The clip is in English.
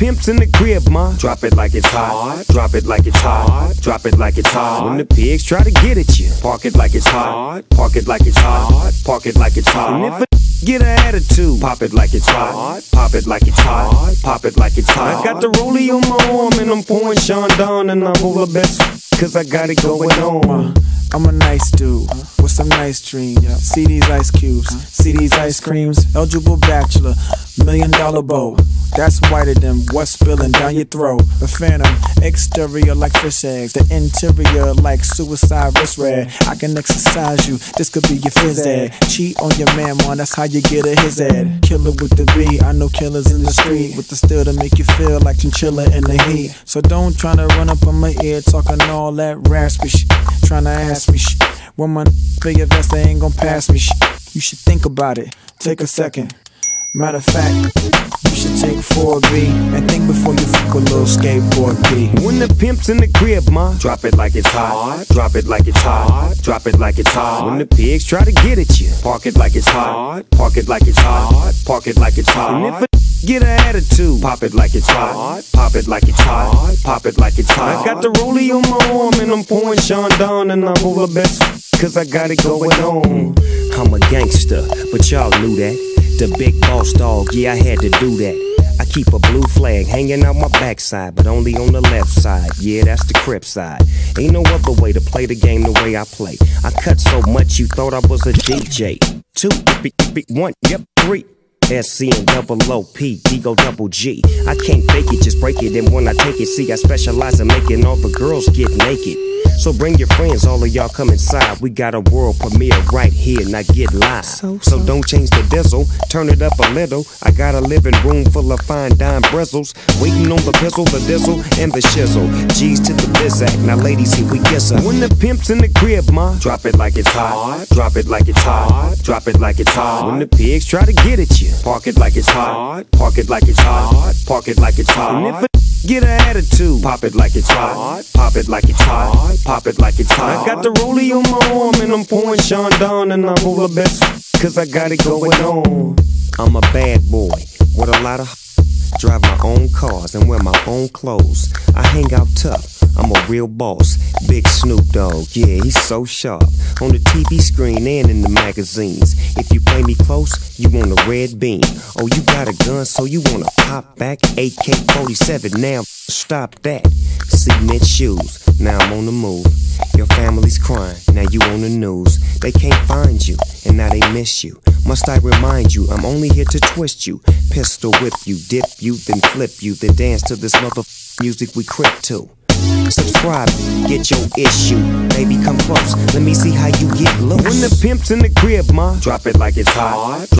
pimp's in the crib, ma, drop it like it's hot. Drop it like it's hot. Drop it like it's hot. When the pigs try to get at you, park it like it's hot. Park it like it's hot. Park it like it's hot. And if a get an attitude, pop it like it's hot. Pop it like it's hot. Pop it like it's hot. I got the rollie on my arm and I'm pouring Sean down and I'm all the best, cause I got it going on. I'm a nice dude with some nice dreams. See these ice cubes, see these ice creams. Eligible bachelor, $1 million bow. That's whiter than what's spilling down your throat. A phantom, exterior like fish eggs, the interior like suicide wrist red. I can exercise you, this could be your phys ed. Cheat on your man, man, that's how you get a his ed. Killer with the B, I know killers in the street with the steel to make you feel like chinchilla in the heat. So don't tryna run up on my ear talking all that raspy shit, tryna ask me shit. When my figure vest, they ain't gon' pass me shit. You should think about it, take a second. Matter of fact, you should take 4B and think before you fuck a little skateboard B. When the pimp's in the crib, ma, drop it like it's hot. Drop it like it's hot. Drop it like it's hot. When the pigs try to get at you, park it like it's hot. Park it like it's hot. Park it like it's hot. And if a get an attitude, pop it like it's hot. Pop it like it's hot. Pop it like it's hot. I got the rollie on my arm and I'm pouring Sean down and I'm all the best, cause I got it going on. I'm a gangster, but y'all knew that. The big boss dog, yeah, I had to do that. I keep a blue flag hanging out my backside, but only on the left side. Yeah, that's the Crip side. Ain't no other way to play the game the way I play. I cut so much you thought I was a DJ. 2, 1, yep, 3. SC and double OP, Ego double G. I can't fake it, just break it. And when I take it, see, I specialize in making all the girls get naked. So bring your friends, all of y'all come inside. We got a world premiere right here, now get live. So don't change the diesel, turn it up a little. I got a living room full of fine dime bristles, waiting on the pistol, the diesel, and the shizzle. G's to the bizac, now ladies, here we kiss her. When the pimp's in the crib, ma, drop it like it's hot. Drop it like it's hot. Drop it like it's hot. When the pigs try to get at you, park it like it's hot. Park it like it's hot. Park it like it's hot. And if a get an attitude, pop it like it's hot. Pop it like it's hot. Pop it like it's hot. I got the rollie on my arm and I'm pouring Sean down and I'm all the best, cause I got it going on. I'm a bad boy with a lot of drive my own cars and wear my own clothes. I hang out tough, I'm a real boss. Big Snoop Dogg, yeah, he's so sharp. On the TV screen and in the magazines. If you play me close, you want a red beam. Oh, you got a gun, so you wanna pop back? AK-47, now stop that. Cement shoes, now I'm on the move. Your family's crying, now you on the news. They can't find you, and now they miss you. Must I remind you, I'm only here to twist you. Pistol whip you, dip you, then flip you, then dance to this music we crip to. Subscribe, get your issue. Baby, come close, let me see how you get loose. When the pimp's in the crib, ma, drop it like it's hot.